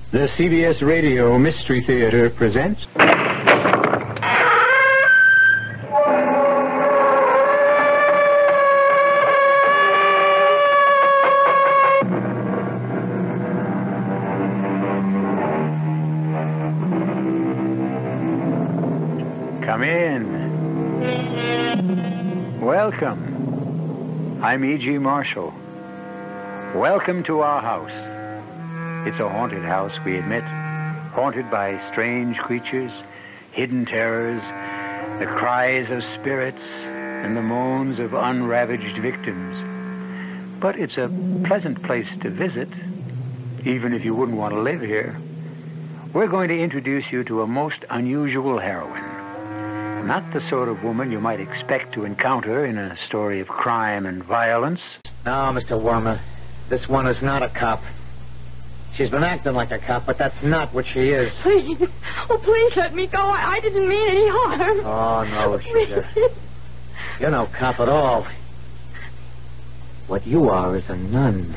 The CBS Radio Mystery Theater presents... Come in. Welcome. I'm E.G. Marshall. Welcome to our house. It's a haunted house, we admit. Haunted by strange creatures, hidden terrors, the cries of spirits, and the moans of unravaged victims. But it's a pleasant place to visit, even if you wouldn't want to live here. We're going to introduce you to a most unusual heroine. Not the sort of woman you might expect to encounter in a story of crime and violence. No, Mr. Wormer, this one is not a cop. She's been acting like a cop, but that's not what she is. Please. Oh, please let me go. I didn't mean any harm. Oh, no, sugar. You're no cop at all. What you are is a nun.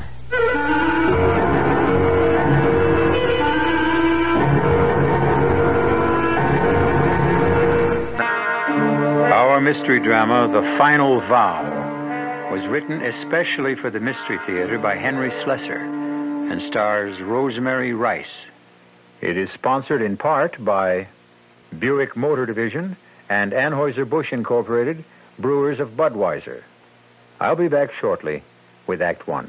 Our mystery drama, The Final Vow, was written especially for the Mystery Theater by Henry Slessor and stars Rosemary Rice. It is sponsored in part by Buick Motor Division and Anheuser-Busch Incorporated, Brewers of Budweiser. I'll be back shortly with Act One.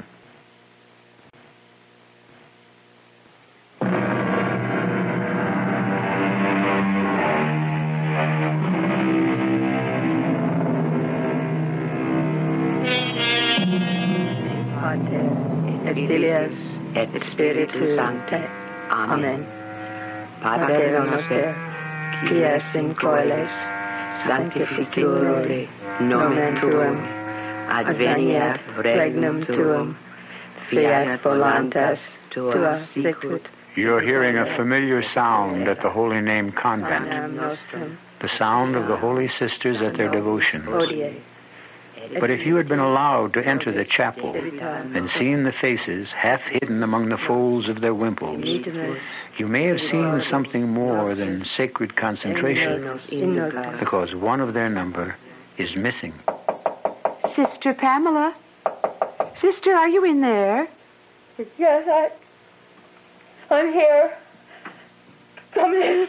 Et Filius, et Spiritus Sancte. Amen. Pater noster, qui es in coeles, sanctificure nomen tuum, adveniat regnum tuum, fiat voluntas tua sicut. You're hearing a familiar sound at the Holy Name Convent. The sound of the Holy Sisters at their devotions. But if you had been allowed to enter the chapel and seen the faces half hidden among the folds of their wimples, you may have seen something more than sacred concentration, because one of their number is missing. Sister Pamela? Sister, are you in there? Yes, I'm here. Come in.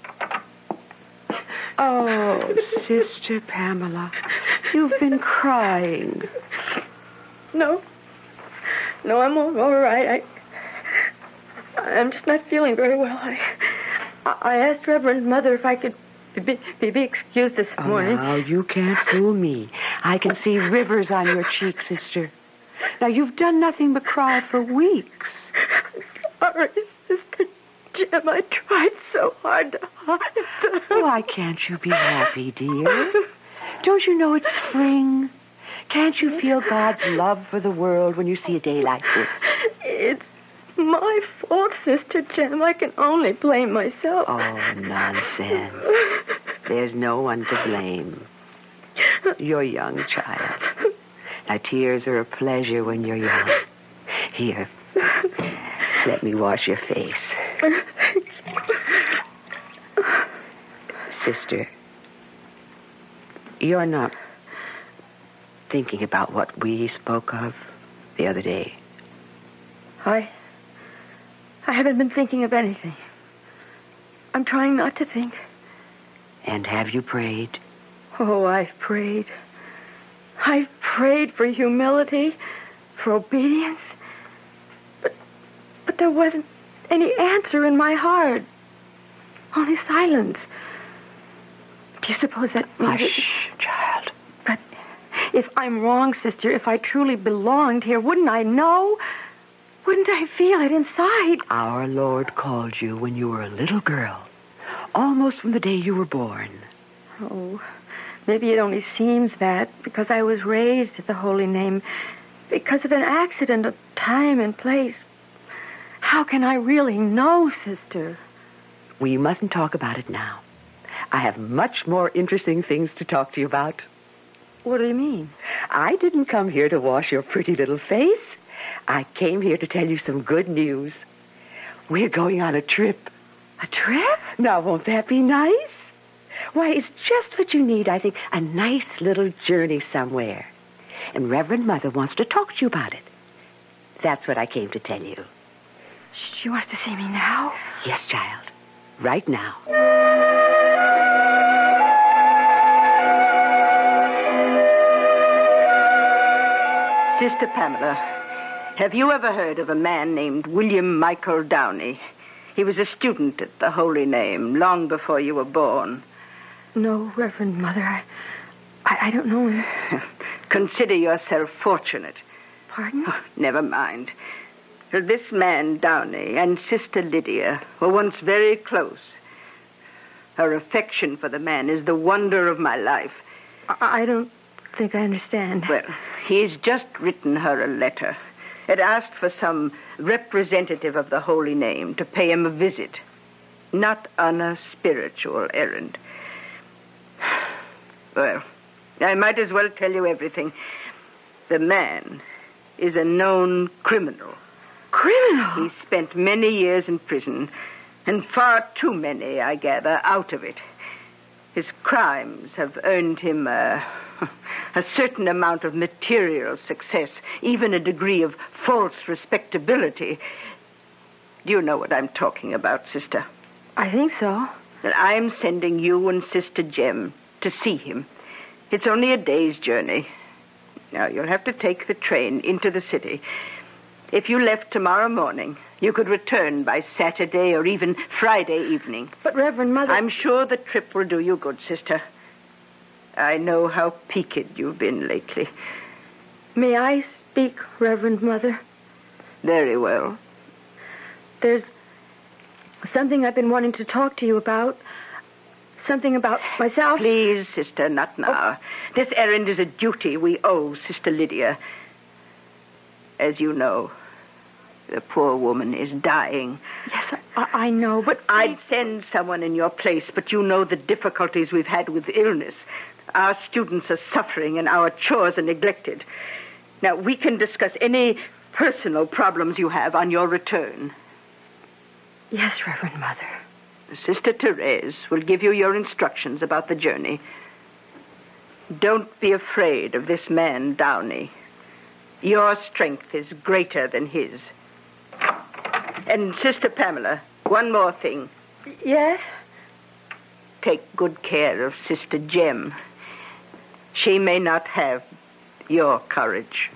Oh, Sister Pamela, you've been crying. No, I'm all right. I'm just not feeling very well. I asked Reverend Mother if I could be excused this morning. Now, you can't fool me. I can see rivers on your cheeks, Sister. Now, you've done nothing but cry for weeks. Sorry, Sister Jim, I tried so hard to hide. Why can't you be happy, dear? Don't you know it's spring? Can't you feel God's love for the world when you see a day like this? It's my fault, Sister Jim. I can only blame myself. Oh, nonsense. There's no one to blame. You're young, child. Now, tears are a pleasure when you're young. Here, let me wash your face. Sister, you're not thinking about what we spoke of the other day. I haven't been thinking of anything. I'm trying not to think. And have you prayed? Oh, I've prayed. I've prayed for humility, for obedience. But there wasn't any answer in my heart. Only silence. Do you suppose that means... Hush, child. But if I'm wrong, Sister, if I truly belonged here, wouldn't I know? Wouldn't I feel it inside? Our Lord called you when you were a little girl, almost from the day you were born. Oh, maybe it only seems that because I was raised at the Holy Name, because of an accident of time and place. How can I really know, Sister? We mustn't talk about it now. I have much more interesting things to talk to you about. What do you mean? I didn't come here to wash your pretty little face. I came here to tell you some good news. We're going on a trip. A trip? Now, won't that be nice? Why, it's just what you need, I think. A nice little journey somewhere. And Reverend Mother wants to talk to you about it. That's what I came to tell you. She wants to see me now? Yes, child. Right now. Sister Pamela, have you ever heard of a man named William Michael Downey? He was a student at the Holy Name long before you were born. No, Reverend Mother. I don't know him. Consider yourself fortunate. Pardon? Oh, never mind. This man, Downey, and Sister Lydia were once very close. Her affection for the man is the wonder of my life. I don't think I understand. Well, he's just written her a letter. It asked for some representative of the Holy Name to pay him a visit, not on a spiritual errand. Well, I might as well tell you everything. The man is a known criminal. Criminal? He spent many years in prison, and far too many, I gather, out of it. His crimes have earned him a certain amount of material success, even a degree of false respectability. Do you know what I'm talking about, sister? I think so. That I'm sending you and Sister Jem to see him. It's only a day's journey. Now, you'll have to take the train into the city. If you left tomorrow morning, you could return by Saturday or even Friday evening. But, Reverend Mother... I'm sure the trip will do you good, sister. I know how peaked you've been lately. May I speak, Reverend Mother? Very well. There's something I've been wanting to talk to you about. Something about myself. Please, sister, not now. Oh. This errand is a duty we owe Sister Lydia. As you know, the poor woman is dying. Yes, I know, but... I'd send someone in your place, but you know the difficulties we've had with illness. Our students are suffering and our chores are neglected. Now, we can discuss any personal problems you have on your return. Yes, Reverend Mother. Sister Therese will give you your instructions about the journey. Don't be afraid of this man, Downey. Your strength is greater than his. And Sister Pamela, one more thing. Yes? Take good care of Sister Jem. She may not have your courage.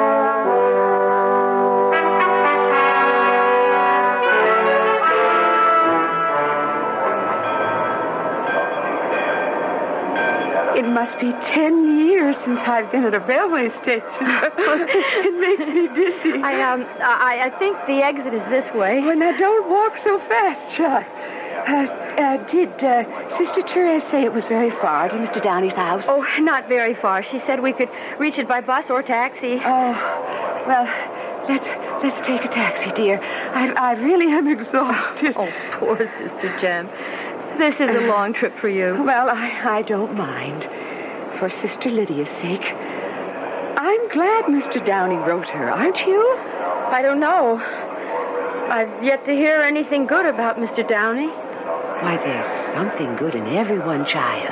It must be 10 years since I've been at a railway station. It makes me dizzy. I think the exit is this way. Well, now, don't walk so fast, child. Did Sister Therese say it was very far to Mr. Downey's house? Oh, not very far. She said we could reach it by bus or taxi. Oh, well, let's take a taxi, dear. I really am exhausted. Oh, poor Sister Jem. This is a long trip for you. Well, I don't mind. For Sister Lydia's sake. I'm glad Mr. Downey wrote her, aren't you? I don't know. I've yet to hear anything good about Mr. Downey. Why, there's something good in everyone, child.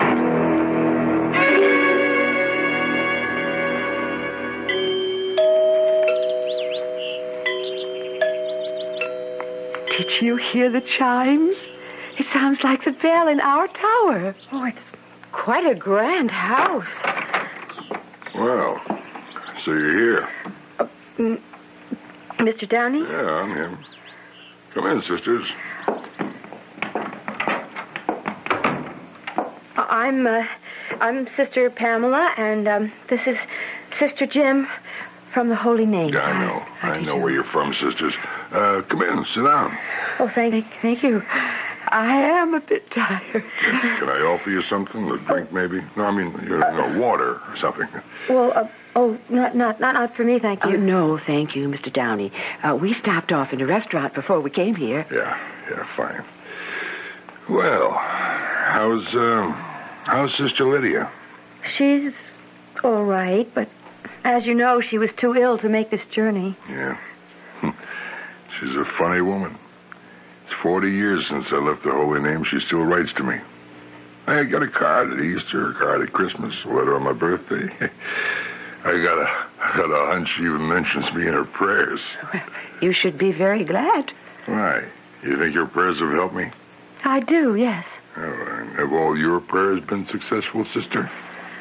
Did you hear the chimes? It sounds like the bell in our tower. Oh, it's quite a grand house. Well, so you're here. Mr. Downey? Yeah, I'm here. Come in, sisters. I'm Sister Pamela, and this is Sister Jem from the Holy Name. Yeah, I know. I know where you're from, sisters. Come in, sit down. Oh, thank you. I am a bit tired. Can I offer you something? A drink, maybe? No, I mean, water or something. Well, not for me, thank you. No, thank you, Mr. Downey. We stopped off in a restaurant before we came here. Yeah, fine. Well, how's Sister Lydia? She's all right, but as you know, she was too ill to make this journey. Yeah. She's a funny woman. It's 40 years since I left the Holy Name. She still writes to me. I got a card at Easter, a card at Christmas, a letter on my birthday. I got a hunch she even mentions me in her prayers. Well, you should be very glad. Why? You think your prayers have helped me? I do, yes. Oh, and have all your prayers been successful, sister?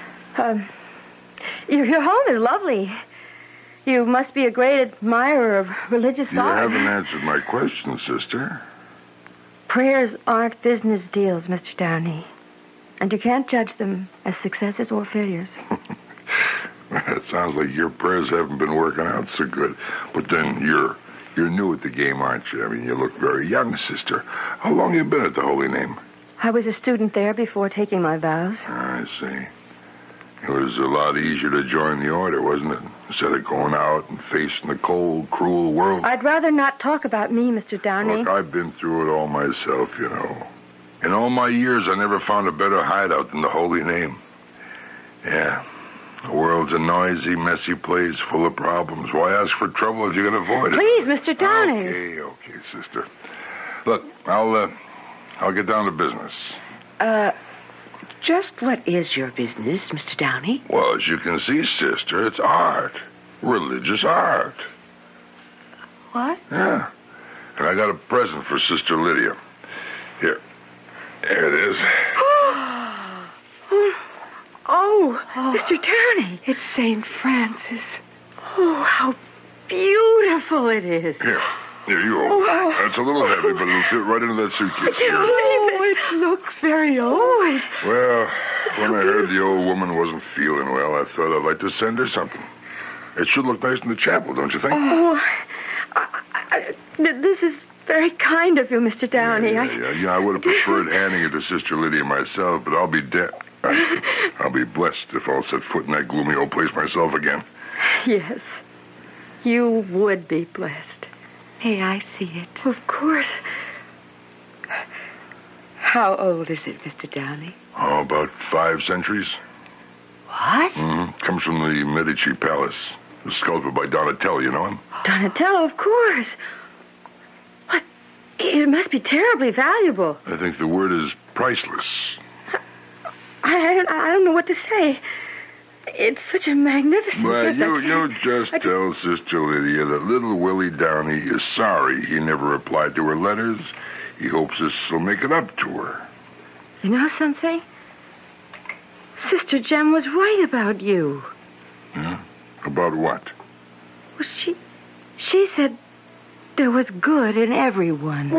Your home is lovely. You must be a great admirer of religious You art. haven't answered my question, sister. Prayers aren't business deals, Mr. Downey. And you can't judge them as successes or failures. It sounds like your prayers haven't been working out so good. But then you're new at the game, aren't you? I mean, you look very young, sister. How long have you been at the Holy Name? I was a student there before taking my vows. I see. It was a lot easier to join the order, wasn't it? Instead of going out and facing the cold, cruel world. I'd rather not talk about me, Mr. Downey. Look, I've been through it all myself, you know. In all my years, I never found a better hideout than the Holy Name. Yeah. The world's a noisy, messy place full of problems. Why ask for trouble if you can avoid it? Please, Mr. Downey. Okay, sister. Look, I'll get down to business. Just what is your business, Mr. Downey? Well, as you can see, sister, it's art. Religious art. What? Yeah. And I got a present for Sister Lydia. Here. There it is. Oh, Mr. Downey. It's St. Francis. Oh, how beautiful it is. Here you go. That's a little heavy, but it'll fit right into that suitcase. It looks very old. Well, when I heard the old woman wasn't feeling well, I thought I'd like to send her something. It should look nice in the chapel, don't you think? Oh, this is very kind of you, Mr. Downey. Yeah, I would have preferred handing it to Sister Lydia myself, but I'll be blessed if I'll set foot in that gloomy old place myself again. Yes, you would be blessed. May I see it? Of course. How old is it, Mr. Downey? Oh, about 5 centuries. What? Mm-hmm. Comes from the Medici Palace. It was sculpted by Donatello, you know him? Donatello, of course. What? It must be terribly valuable. I think the word is priceless. I don't know what to say. It's such a magnificent Well, gift. you just tell Sister Lydia that little Willie Downey is sorry he never replied to her letters. He hopes this will make it up to her. You know something? Sister Jem was right about you. Yeah? About what? Well, she said there was good in everyone.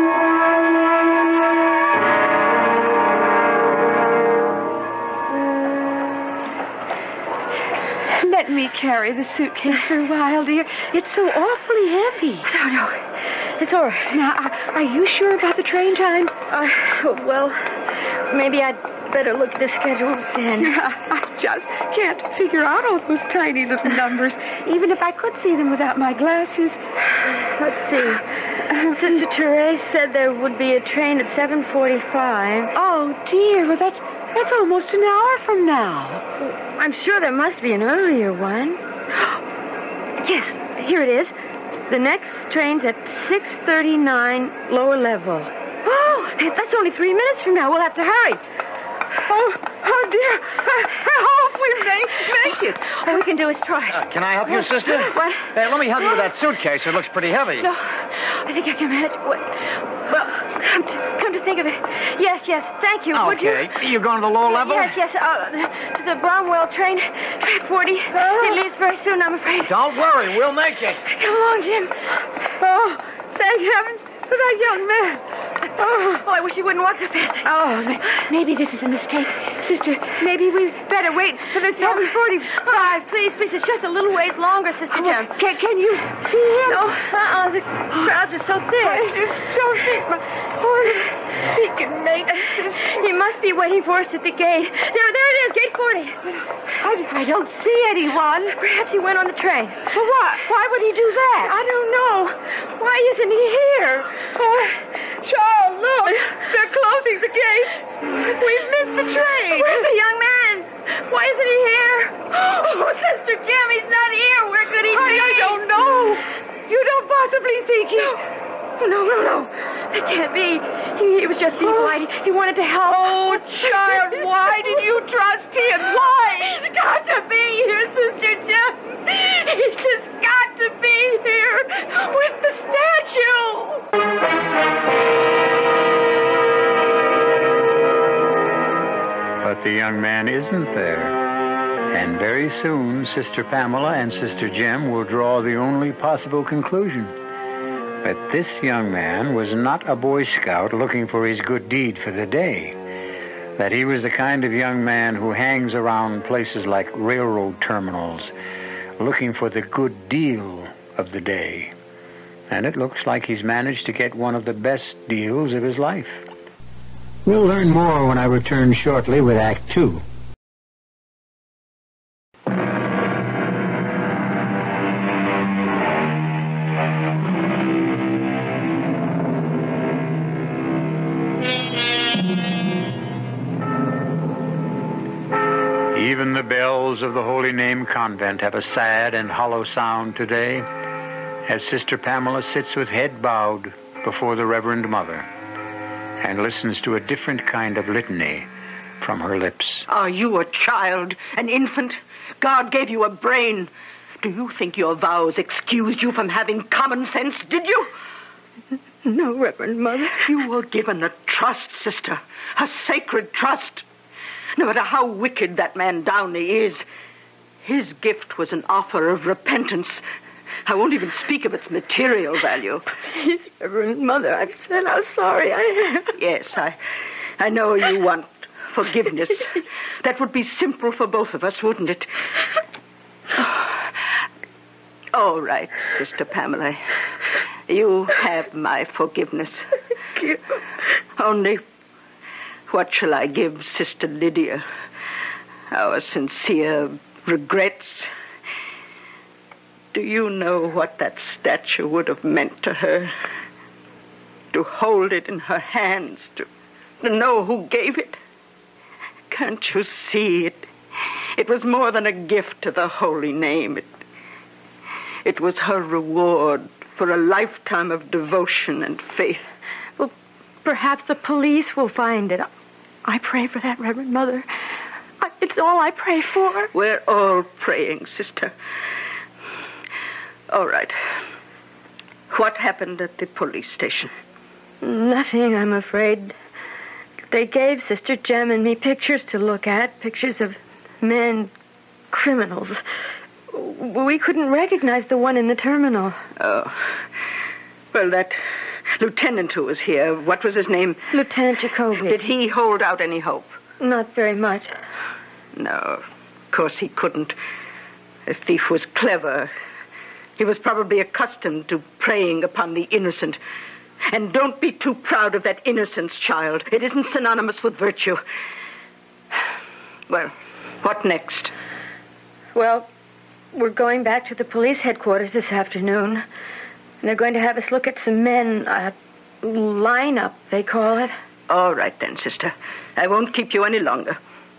Let me carry the suitcase for a while, dear. It's so awfully heavy. No, it's all right. Now, are you sure about the train time? Well, maybe I'd better look at the schedule then. I just can't figure out all those tiny little numbers, even if I could see them without my glasses. Let's see. Sister Therese said there would be a train at 7:45. Oh, dear. Well, that's almost an hour from now. I'm sure there must be an earlier one. Yes, here it is. The next train's at 6:39, lower level. Oh, that's only 3 minutes from now. We'll have to hurry. Oh, dear. I hope we make it. All we can do is try. Can I help you, sister? What? Let me help you with that suitcase. It looks pretty heavy. No, I think I can manage. Well, come to think of it. Yes, thank you. Would Okay. You're going to the lower level? Yes. To the Bromwell train, track 40. It leaves very soon, I'm afraid. Don't worry. We'll make it. Come along, Jim. Oh, thank heavens for that young man. Oh, I wish you wouldn't walk so fast. Oh, maybe this is a mistake. Sister, maybe we better wait for the 7:45. Please, it's just a little ways longer, Sister Jem. Can you see him? No, the crowds are so thick. He can make this. He must be waiting for us at the gate. There it is, gate 40. I don't see anyone. Perhaps he went on the train. Well, what? Why would he do that? I don't know. Why isn't he here? Charles, look. They're closing the gate. We've missed the train. Where's the young man? Why isn't he here? Oh, Sister Jem, he's not here. Where could he be? I don't know. You don't possibly think he... No. It can't be. He was just being polite. He wanted to help. Oh, child, why did you trust him? Why? He's got to be here, Sister Jim. He's just got to be here with the statue. But the young man isn't there. And very soon, Sister Pamela and Sister Jem will draw the only possible conclusion. That this young man was not a Boy Scout looking for his good deed for the day. That he was the kind of young man who hangs around places like railroad terminals, looking for the good deal of the day. And it looks like he's managed to get one of the best deals of his life. We'll learn more when I return shortly with Act 2. Even the bells of the Holy Name Convent have a sad and hollow sound today as Sister Pamela sits with head bowed before the Reverend Mother and listens to a different kind of litany from her lips. Are you a child, an infant? God gave you a brain. Do you think your vows excused you from having common sense, did you? No, Reverend Mother. You were given a trust, sister, a sacred trust. No matter how wicked that man Downey is, his gift was an offer of repentance. I won't even speak of its material value. Please, Reverend Mother, I've said how sorry I am. Yes, I know you want forgiveness. That would be simple for both of us, wouldn't it? All right, Sister Pamela. You have my forgiveness. Thank you. Only, what shall I give Sister Lydia? Our sincere regrets. Do you know what that statue would have meant to her? To hold it in her hands, to know who gave it. Can't you see it? It was more than a gift to the holy name. It was her reward for a lifetime of devotion and faith. Well, perhaps the police will find it. I pray for that, Reverend Mother. It's all I pray for. We're all praying, sister. All right. What happened at the police station? Nothing, I'm afraid. They gave Sister Jem and me pictures to look at, pictures of men, criminals. We couldn't recognize the one in the terminal. Oh. Well, that lieutenant who was here, what was his name? Lieutenant Jacoby. Did he hold out any hope? Not very much. No, of course he couldn't. The thief was clever. He was probably accustomed to preying upon the innocent. And don't be too proud of that innocence, child. It isn't synonymous with virtue. Well, what next? Well, we're going back to the police headquarters this afternoon. And they're going to have us look at some men, lineup, they call it. All right then, sister. I won't keep you any longer.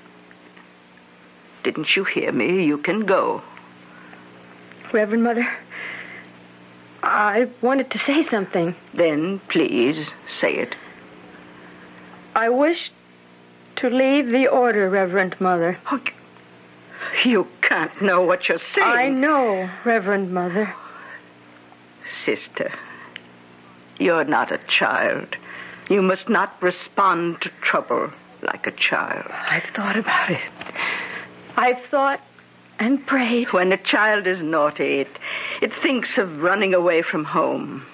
Didn't you hear me? You can go. Reverend Mother, I wanted to say something. Then, please, say it. I wish to leave the order, Reverend Mother. Oh, you can't know what you're saying. I know, Reverend Mother. Sister, you're not a child. You must not respond to trouble like a child. I've thought about it. I've thought and prayed. When a child is naughty, it thinks of running away from home.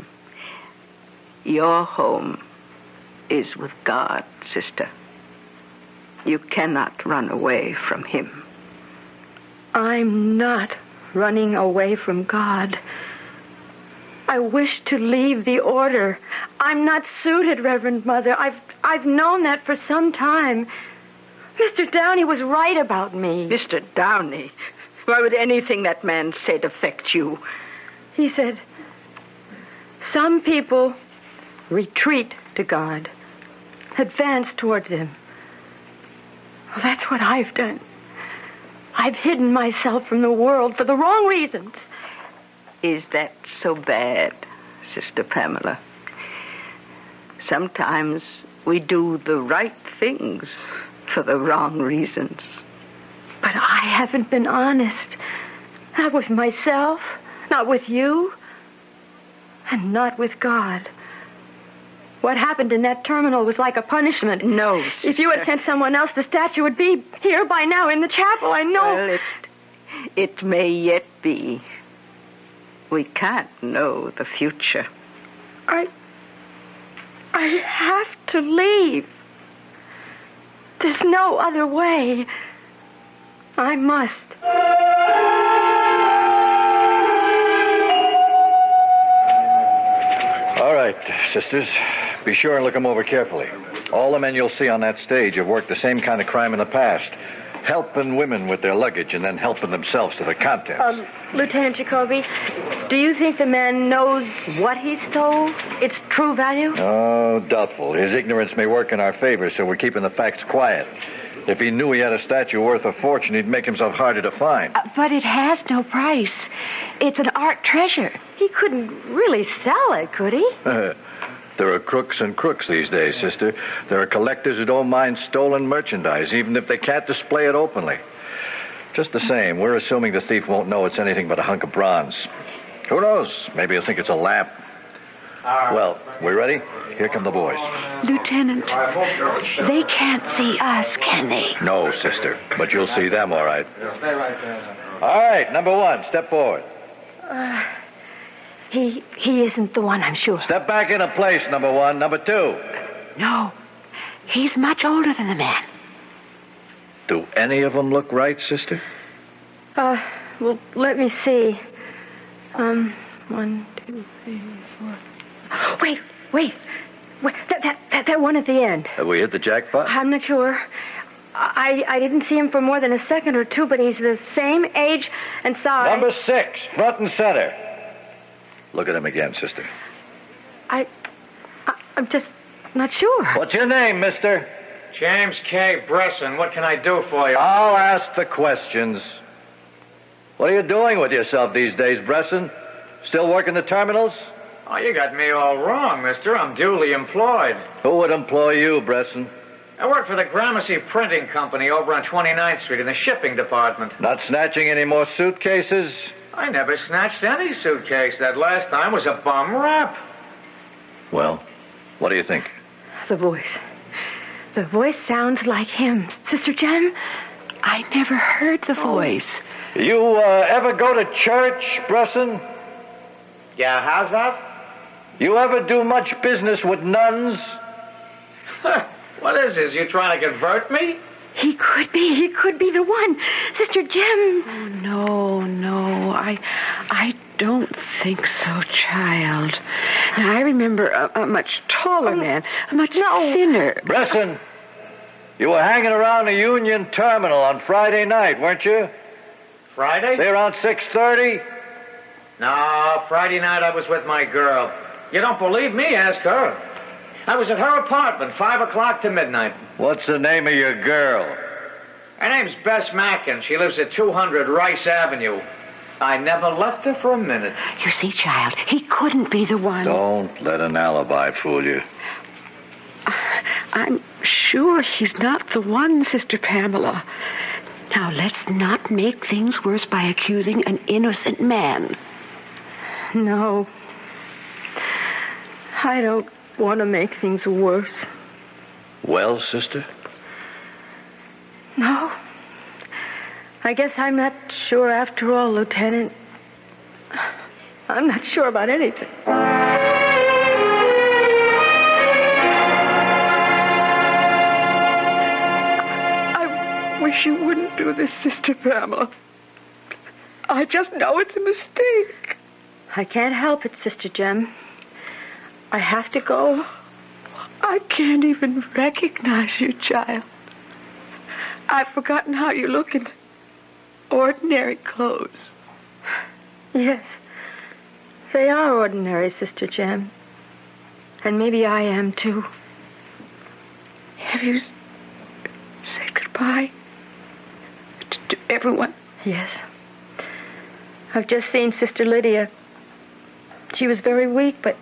Your home is with God, sister. You cannot run away from him. I'm not running away from God. I wish to leave the order. I'm not suited, Reverend Mother. I've known that for some time. Mr. Downey was right about me. Mr. Downey? Why would anything that man said affect you? He said, some people retreat to God, advance towards him. Well, that's what I've done. I've hidden myself from the world for the wrong reasons. Is that so bad, Sister Pamela. Sometimes we do the right things for the wrong reasons. But I haven't been honest. Not with myself, not with you, and not with God. What happened in that terminal was like a punishment. No, sister. If you had sent someone else, the statue would be here by now in the chapel, I know. Well, it may yet be. We can't know the future. I have to leave. There's no other way. I must. All right, sisters. Be sure and look them over carefully. All the men you'll see on that stage have worked the same kind of crime in the past. Helping women with their luggage and then helping themselves to the contents. Lieutenant Jacoby, do you think the man knows what he stole? Its true value? Oh, doubtful. His ignorance may work in our favor, so we're keeping the facts quiet. If he knew he had a statue worth a fortune, he'd make himself harder to find. But it has no price. It's an art treasure. He couldn't really sell it, could he? There are crooks and crooks these days, sister. There are collectors who don't mind stolen merchandise, even if they can't display it openly. Just the same, we're assuming the thief won't know it's anything but a hunk of bronze. Who knows? Maybe he'll think it's a lamp. Well, we ready? Here come the boys. Lieutenant, they can't see us, can they? No, sister, but you'll see them, all right. All right, number one, step forward. He isn't the one, I'm sure. Step back into place, number one. Number two. No, he's much older than the man. Do any of them look right, sister? Well, let me see. 1, 2, 3, 4. Wait. That one at the end. Have we hit the jackpot? I'm not sure. I didn't see him for more than a second or two, but he's the same age and size. Number 6, front and center. Look at him again, sister. I'm just not sure. What's your name, mister? James K. Bresson. What can I do for you? I'll ask the questions. What are you doing with yourself these days, Bresson? Still working the terminals? Oh, you got me all wrong, mister. I'm duly employed. Who would employ you, Bresson? I work for the Gramercy Printing Company over on 29th Street in the shipping department. Not snatching any more suitcases? I never snatched any suitcase. That last time was a bum rap. Well, what do you think? The voice. The voice sounds like him. Sister Jem? I never heard the voice. You ever go to church, Bresson? Yeah, how's that? You ever do much business with nuns? What is this? You trying to convert me? He could be the one. Sister Jem. Oh, no. I don't think so, child. Now, I remember a much taller man, a much thinner. Bresson, you were hanging around the Union Terminal on Friday night, weren't you? Friday? Say around 6:30? No, Friday night I was with my girl. You don't believe me? Ask her. I was at her apartment, 5 o'clock to midnight. What's the name of your girl? Her name's Bess Mackin. She lives at 200 Rice Avenue. I never left her for a minute. You see, child, he couldn't be the one. Don't let an alibi fool you. I'm sure he's not the one, Sister Pamela. Now, let's not make things worse by accusing an innocent man. No. I don't want to make things worse. Well, sister? No. I guess I'm not sure after all, Lieutenant. I'm not sure about anything. I wish you wouldn't do this, Sister Pamela. I just know it's a mistake. I can't help it, Sister Jem. I have to go. I can't even recognize you, child. I've forgotten how you look in ordinary clothes. Yes. They are ordinary, Sister Jem. And maybe I am, too. Have you said goodbye to everyone? Yes. I've just seen Sister Lydia. She was very weak, but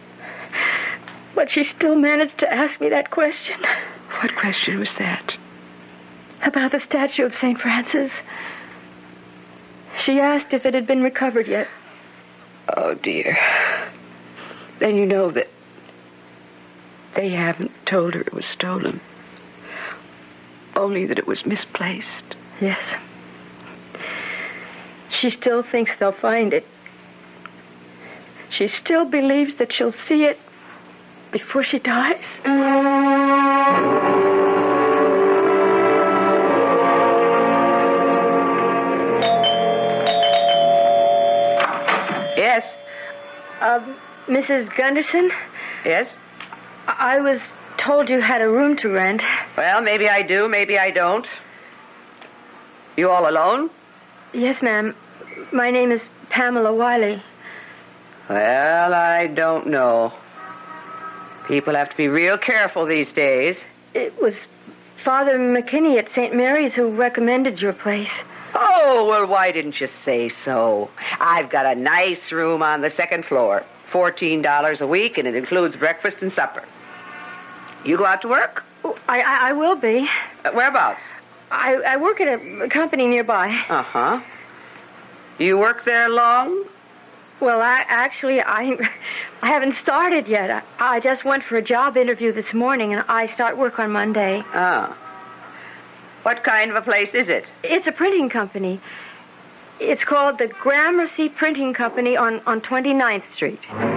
she still managed to ask me that question. What question was that? About the statue of St. Francis. She asked if it had been recovered yet. Oh, dear. Then you know that they haven't told her it was stolen. Only that it was misplaced. Yes. She still thinks they'll find it. She still believes that she'll see it before she dies. Yes? Mrs. Gunderson? Yes? I was told you had a room to rent. Well, maybe I do, maybe I don't. You all alone? Yes, ma'am. My name is Pamela Wiley. Well, I don't know. People have to be real careful these days. It was Father McKinney at St. Mary's who recommended your place. Oh, well, why didn't you say so? I've got a nice room on the second floor. $14 a week, and it includes breakfast and supper. You go out to work? Oh, I will be. Whereabouts? I work at a company nearby. Uh-huh. You work there long? Well, I haven't started yet. I just went for a job interview this morning, and I start work on Monday. Ah. What kind of a place is it? It's a printing company. It's called the Gramercy Printing Company on 29th Street.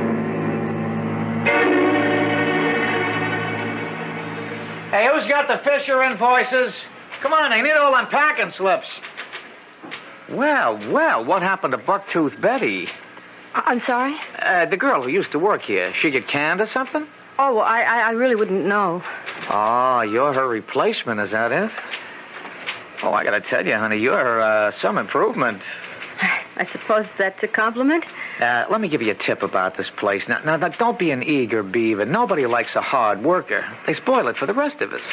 Hey, who's got the Fisher invoices? Come on, I need all them packing slips. Well, what happened to Bucktooth Betty? I'm sorry? The girl who used to work here. She get canned or something? Oh, well, I really wouldn't know. Oh, you're her replacement, is that it? Oh, I gotta tell you, honey, you're some improvement. I suppose that's a compliment? Let me give you a tip about this place. Now, don't be an eager beaver. Nobody likes a hard worker. They spoil it for the rest of us.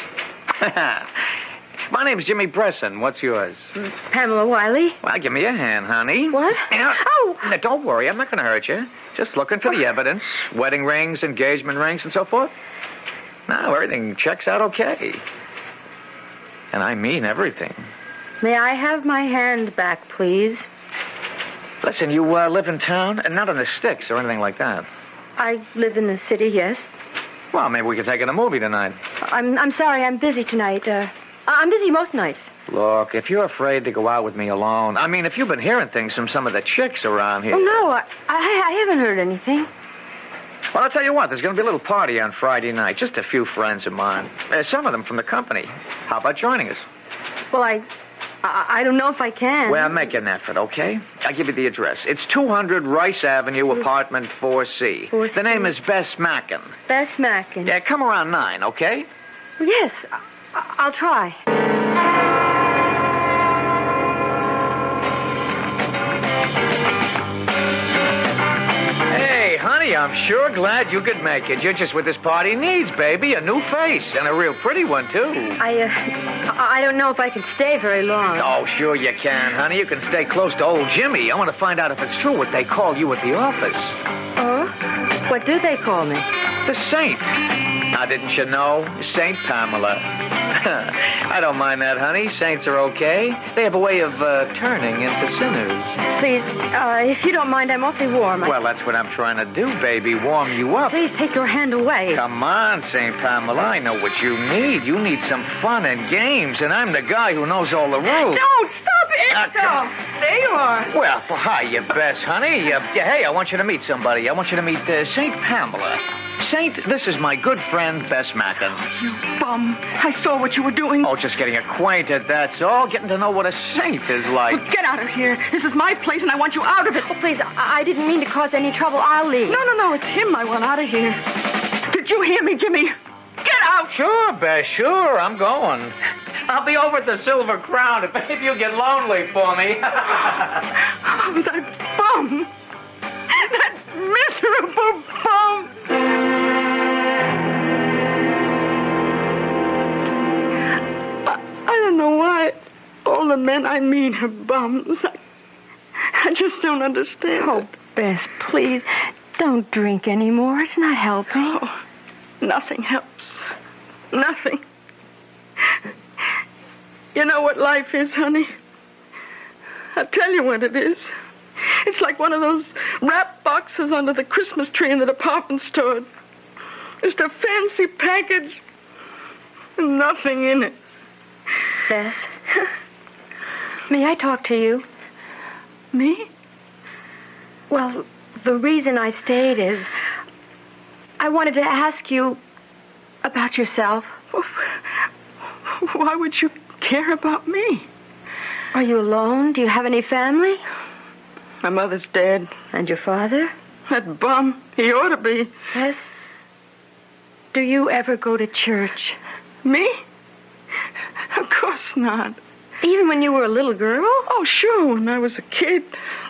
My name's Jimmy Bresson. What's yours? Pamela Wiley. Well, give me a hand, honey. What? Oh! Now, don't worry. I'm not going to hurt you. Just looking for the evidence. Wedding rings, engagement rings, and so forth. Now, everything checks out okay. And I mean everything. May I have my hand back, please? Listen, you live in town? And not in the sticks or anything like that. I live in the city, yes. Well, maybe we could take in a movie tonight. I'm sorry, I'm busy tonight. I'm busy most nights. Look, if you're afraid to go out with me alone... I mean, if you've been hearing things from some of the chicks around here... Oh, no, I haven't heard anything. Well, I'll tell you what, there's going to be a little party on Friday night. Just a few friends of mine. Some of them from the company. How about joining us? Well, I don't know if I can. Well, make an effort, okay? I'll give you the address. It's 200 Rice Avenue, apartment 4C. 4C. The name is Bess Mackin. Bess Mackin. Yeah, come around 9, okay? Yes, I'll try. Hey, honey, I'm sure glad you could make it. You're just what this party needs, baby. A new face, and a real pretty one, too. I don't know if I can stay very long. Oh, sure you can, honey. You can stay close to old Jimmy. I want to find out if it's true what they call you at the office. Oh? What do they call me? The Saint. Now, didn't you know? Saint Pamela. I don't mind that, honey. Saints are okay. They have a way of turning into sinners. Please, if you don't mind, I'm awfully warm. Well, that's what I'm trying to do, baby. Warm you up. Please take your hand away. Come on, Saint Pamela. I know what you need. You need some fun and games, and I'm the guy who knows all the rules. Don't! Stop it! There you are. Well, hi, you best, honey. Hey, I want you to meet somebody. I want you to meet Saint Pamela. Saint, this is my good friend, Bess Mackin. You bum. I saw what you were doing. Oh, just getting acquainted, that's all. Getting to know what a saint is like. Well, get out of here. This is my place, and I want you out of it. Oh, please, I didn't mean to cause any trouble. I'll leave. No, it's him I want out of here. Did you hear me, Jimmy? Get out! Sure, Bess, sure. I'm going. I'll be over at the Silver Crown if any of you get lonely for me. Oh, that bum. That miserable bum. I don't know why all the men I meet are bums. I just don't understand. Oh, Bess, please. Don't drink anymore. It's not helping. Oh, nothing helps. Nothing. You know what life is, honey? I'll tell you what it is. It's like one of those wrap boxes under the Christmas tree in the department store. Just a fancy package. And nothing in it. Bess, may I talk to you? Me? Well, the reason I stayed is I wanted to ask you about yourself. Why would you care about me? Are you alone? Do you have any family? My mother's dead. And your father? That bum. He ought to be. Yes. Do you ever go to church? Me? Of course not. Even when you were a little girl? Oh, sure, when I was a kid.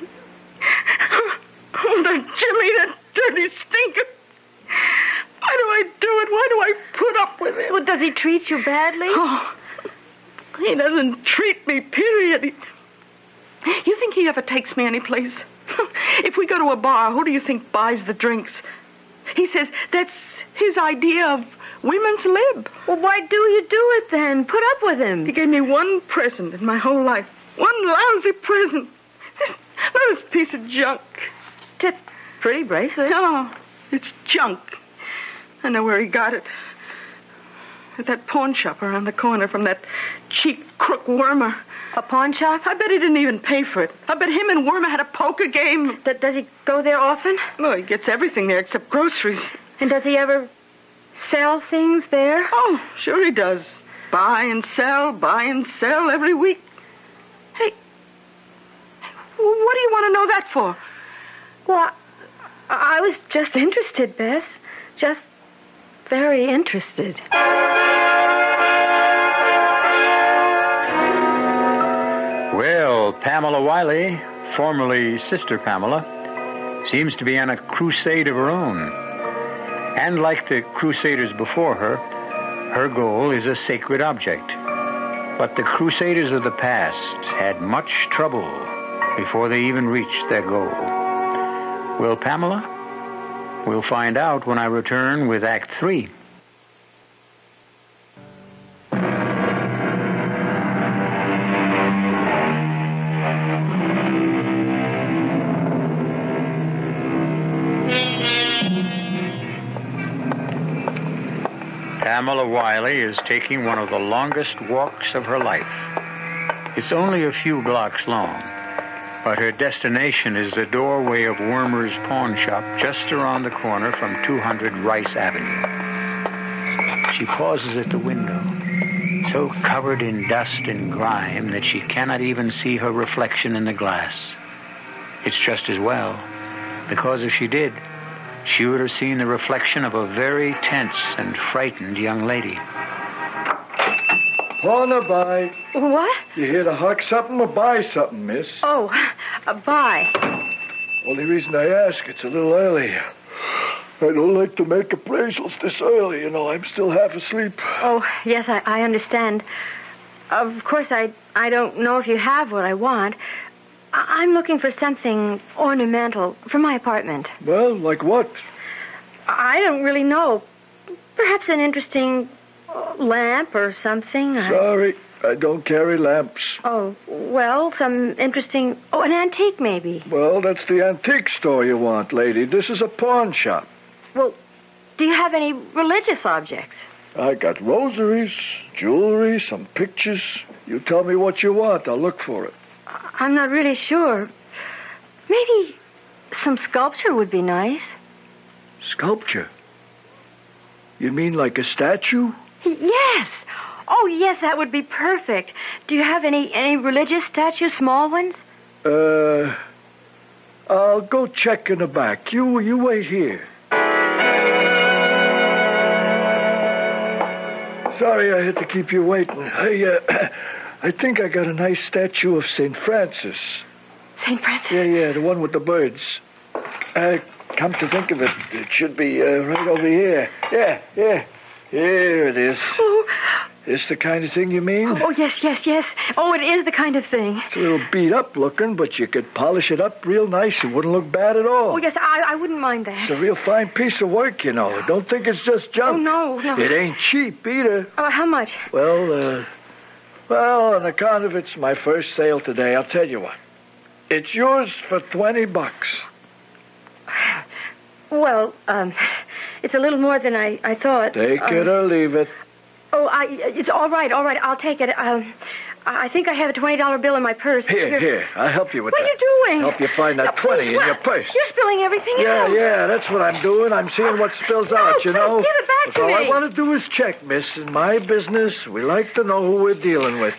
Oh, that Jimmy, that dirty stinker. Why do I do it? Why do I put up with it? Well, does he treat you badly? Oh, he doesn't treat me, period. You think he ever takes me anyplace? If we go to a bar, who do you think buys the drinks? He says that's his idea of women's lib. Well, why do you do it then? Put up with him. He gave me one present in my whole life. One lousy present. This piece of junk. It's a pretty bracelet. No, it's junk. I know where he got it. At that pawn shop around the corner from that cheap crook Wormer. A pawn shop? I bet he didn't even pay for it. I bet him and Wormer had a poker game. Does he go there often? Well, he gets everything there except groceries. And does he ever sell things there? Oh, sure he does. Buy and sell every week. Hey, what do you want to know that for? Well, I was just interested, Bess. Just very interested. Well, Pamela Wiley, formerly Sister Pamela, seems to be on a crusade of her own. And like the crusaders before her, her goal is a sacred object. But the crusaders of the past had much trouble before they even reached their goal. Will Pamela? We'll find out when I return with Act 3. Pamela Wiley is taking one of the longest walks of her life. It's only a few blocks long, but her destination is the doorway of Wormer's pawn shop just around the corner from 200 Rice Avenue. She pauses at the window, so covered in dust and grime that she cannot even see her reflection in the glass. It's just as well, because if she did, she would have seen the reflection of a very tense and frightened young lady. Pawn or buy? What? You here to hawk something or buy something, miss? Oh, buy. Only reason I ask, it's a little early. I don't like to make appraisals this early, you know. I'm still half asleep. Oh, yes, I understand. Of course, I don't know if you have what I want. I'm looking for something ornamental for my apartment. Well, like what? I don't really know. Perhaps an interesting lamp or something. Sorry, I don't carry lamps. Oh, well, some interesting... Oh, an antique, maybe. Well, that's the antique store you want, lady. This is a pawn shop. Well, do you have any religious objects? I got rosaries, jewelry, some pictures. You tell me what you want. I'll look for it. I'm not really sure. Maybe some sculpture would be nice. Sculpture? You mean like a statue? Yes. Oh, yes, that would be perfect. Do you have any religious statues, small ones? I'll go check in the back. You wait here. Sorry I had to keep you waiting. I think I got a nice statue of St. Francis. St. Francis? Yeah, the one with the birds. Come to think of it, it should be right over here. Yeah. Here it is. Oh, This the kind of thing you mean? Oh, yes. Oh, it is the kind of thing. It's a little beat up looking, but you could polish it up real nice. It wouldn't look bad at all. Oh, yes, I wouldldn't mind that. It's a real fine piece of work, you know. Don't think it's just junk. Oh, no. It ain't cheap either. How much? Well, on account of it's my first sale today, I'll tell you what. It's yours for $20. Well, it's a little more than I thought. Take it or leave it. Oh, it's all right. I'll take it. I think I have a $20 bill in my purse. Here. I'll help you with that. What are you doing? Help you find that 20 in your purse. You're spilling everything out. Yeah, that's what I'm doing. I'm seeing what spills out, you know. Give it back to me. All I want to do is check, miss. In my business, we like to know who we're dealing with.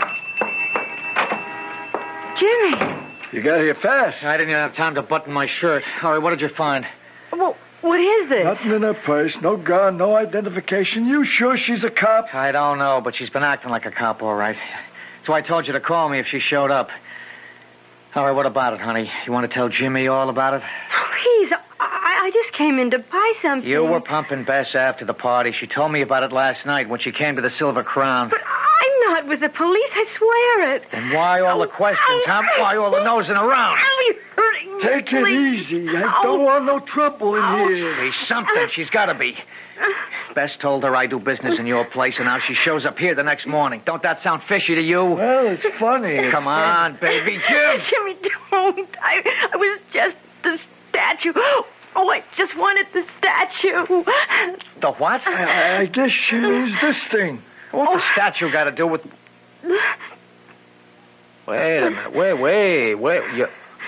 Jimmy. You got here fast. I didn't even have time to button my shirt. All right, what did you find? Well, what is this? Nothing in her purse. No gun, no identification. You sure she's a cop? I don't know, but she's been acting like a cop, all right. So I told you to call me if she showed up. All right, what about it, honey? You want to tell Jimmy all about it? Please, I just came in to buy something. You were pumping Bess after the party. She told me about it last night when she came to the Silver Crown. But I'm not with the police, I swear it. Then why all the questions, huh? Why all the nosing around? You're hurting me. Take it easy. I don't want no trouble in here. There's something. She's got to be. Bess told her I do business in your place, and now she shows up here the next morning. Don't that sound fishy to you? Well, it's funny. Come on, baby, give. Jimmy, don't. I was just the statue. Oh, I just wanted the statue. The what? I guess she means this thing. What's the statue got to do with... Wait a minute. Wait.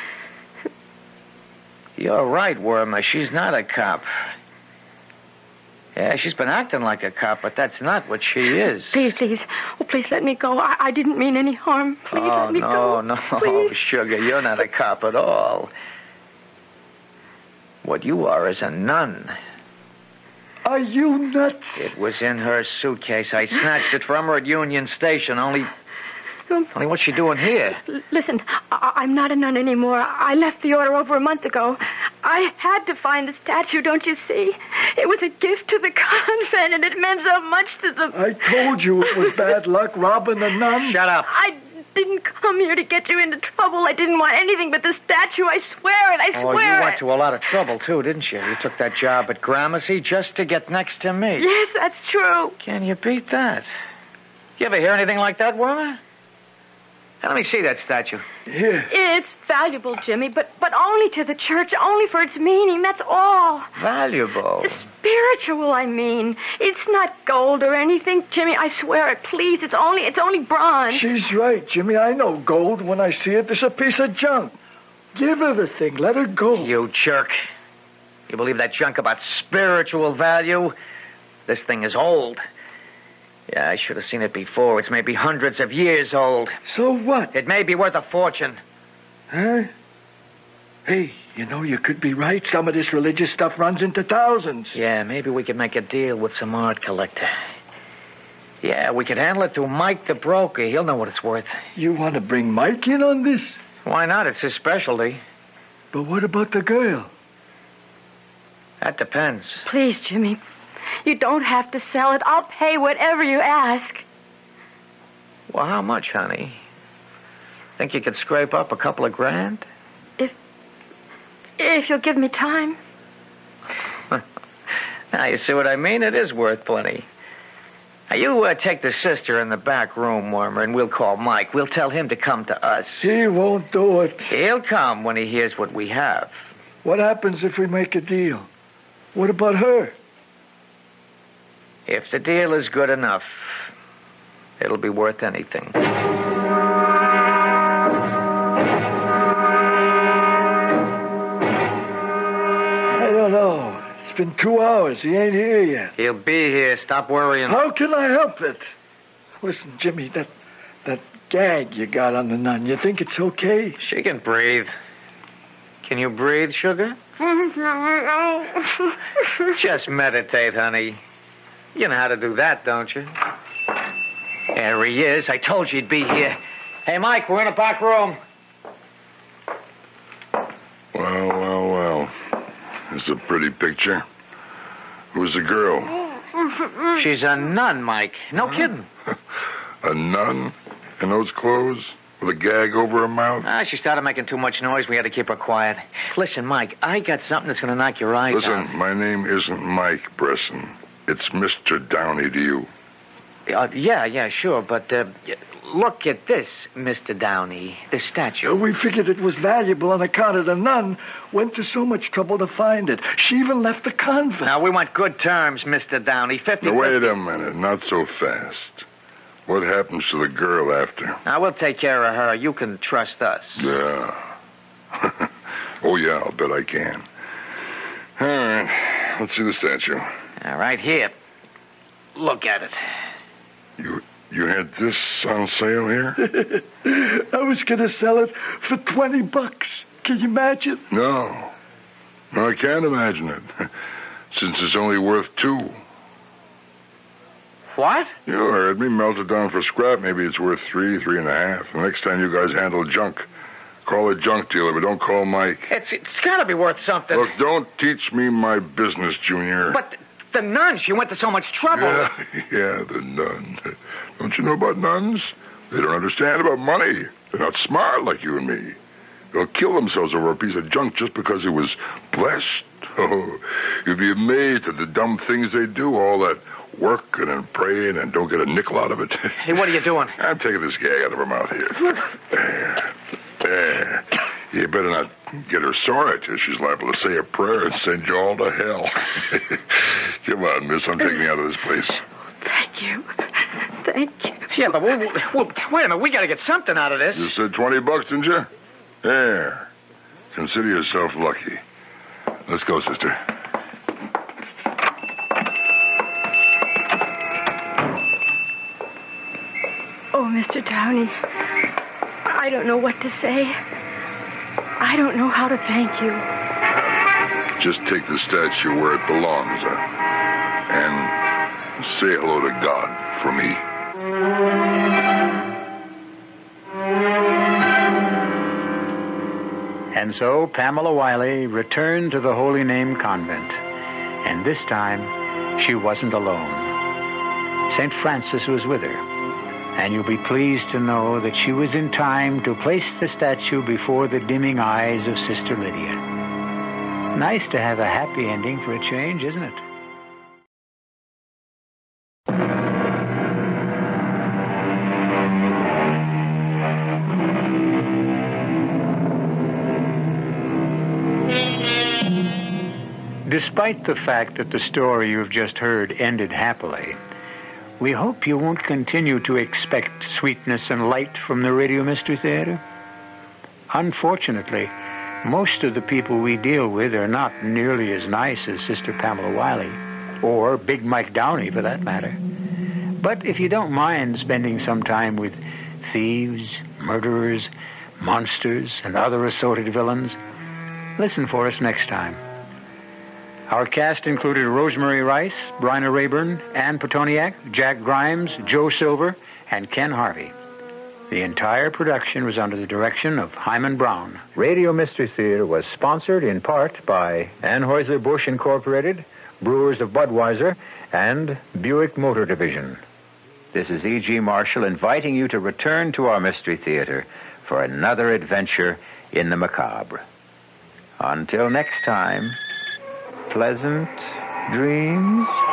You're right, Wormer. She's not a cop. Yeah, she's been acting like a cop, but that's not what she is. Please. Oh, please let me go. I didn't mean any harm. Please let me go. No, please. Sugar, you're not a cop at all. What you are is a nun. Are you nuts? It was in her suitcase. I snatched it from her at Union Station. Only what's she doing here? Listen, I'm not a nun anymore. I left the order over a month ago. I had to find the statue, don't you see? It was a gift to the convent, and it meant so much to them. I told you it was bad luck robbing the nun. Shut up. I didn't come here to get you into trouble. I didn't want anything but the statue. I swear it. I swear it. Oh, you went to a lot of trouble, too, didn't you? You took that job at Gramercy just to get next to me. Yes, that's true. Can you beat that? You ever hear anything like that, Wormer? Let me see that statue. Here. It's valuable, Jimmy, but only to the church, only for its meaning, that's all. Valuable? Spiritual, I mean. It's not gold or anything, Jimmy, I swear it. Please, it's only bronze. She's right, Jimmy. I know gold. When I see it, it's a piece of junk. Give her the thing. Let her go. You jerk. You believe that junk about spiritual value? This thing is old. Yeah, I should have seen it before. It's maybe hundreds of years old. So what? It may be worth a fortune. Huh? Hey, you know, you could be right. Some of this religious stuff runs into thousands. Yeah, maybe we could make a deal with some art collector. Yeah, we could handle it through Mike the broker. He'll know what it's worth. You want to bring Mike in on this? Why not? It's his specialty. But what about the girl? That depends. Please, Jimmy. You don't have to sell it. I'll pay whatever you ask. Well, how much, honey? Think you could scrape up a couple of grand? If you'll give me time. Now, you see what I mean? It is worth plenty. Now, you take the sister in the back room, Wormer, and we'll call Mike. We'll tell him to come to us. He won't do it. He'll come when he hears what we have. What happens if we make a deal? What about her? If the deal is good enough, it'll be worth anything. I don't know. It's been 2 hours. He ain't here yet. He'll be here. Stop worrying. How can I help it? Listen, Jimmy, that gag you got on the nun, you think it's okay? She can breathe. Can you breathe, sugar? Just meditate, honey. You know how to do that, don't you? There he is. I told you he'd be here. Hey, Mike, we're in the back room. Well. It's a pretty picture. Who's the girl? She's a nun, Mike. No kidding. A nun? In those clothes? With a gag over her mouth? She started making too much noise. We had to keep her quiet. Listen, Mike, I got something that's going to knock your eyes out. Listen, my name isn't Mike Bresson. It's Mr. Downey to you. Yeah, sure, but look at this, Mr. Downey, this statue. We figured it was valuable on account of the nun. Went to so much trouble to find it. She even left the convent. Now, we want good terms, Mr. Downey. 50. Now, wait a minute. Not so fast. What happens to the girl after? Now, we'll take care of her. You can trust us. Yeah. Oh, yeah, I'll bet I can. All right. Let's see the statue. All right, here. Look at it. You had this on sale here? I was going to sell it for $20. Can you imagine? No, I can't imagine it. Since it's only worth $2. What? You heard me. Melt it down for scrap. Maybe it's worth $3, $3.50. The next time you guys handle junk, call a junk dealer, but don't call Mike. It's got to be worth something. Look, don't teach me my business, Junior. But the nun, she went to so much trouble. Yeah, the nun. Don't you know about nuns? They don't understand about money. They're not smart like you and me. They'll kill themselves over a piece of junk just because it was blessed. Oh, you'd be amazed at the dumb things they do, all that working and praying and don't get a nickel out of it. Hey, what are you doing? I'm taking this gag out of her mouth here. There. You better not get her sore at you. She's liable to say a prayer and send you all to hell. Come on, miss. I'm taking you out of this place. Thank you. Thank you. Yeah, but wait a minute. We got to get something out of this. You said $20, didn't you? There. Consider yourself lucky. Let's go, sister. Oh, Mr. Downey, I don't know what to say. I don't know how to thank you. Just take the statue where it belongs, and say hello to God for me. And so Pamela Wiley returned to the Holy Name Convent. And this time, she wasn't alone. St. Francis was with her. And you'll be pleased to know that she was in time to place the statue before the dimming eyes of Sister Lydia. Nice to have a happy ending for a change, isn't it? Despite the fact that the story you've just heard ended happily, we hope you won't continue to expect sweetness and light from the Radio Mystery Theater. Unfortunately, most of the people we deal with are not nearly as nice as Sister Pamela Wiley, or Big Mike Downey for that matter. But if you don't mind spending some time with thieves, murderers, monsters, and other assorted villains, listen for us next time. Our cast included Rosemary Rice, Bryna Rayburn, Ann Petoniak, Jack Grimes, Joe Silver, and Ken Harvey. The entire production was under the direction of Hyman Brown. Radio Mystery Theater was sponsored in part by Anheuser-Busch Incorporated, Brewers of Budweiser, and Buick Motor Division. This is E.G. Marshall inviting you to return to our Mystery Theater for another adventure in the macabre. Until next time, pleasant dreams.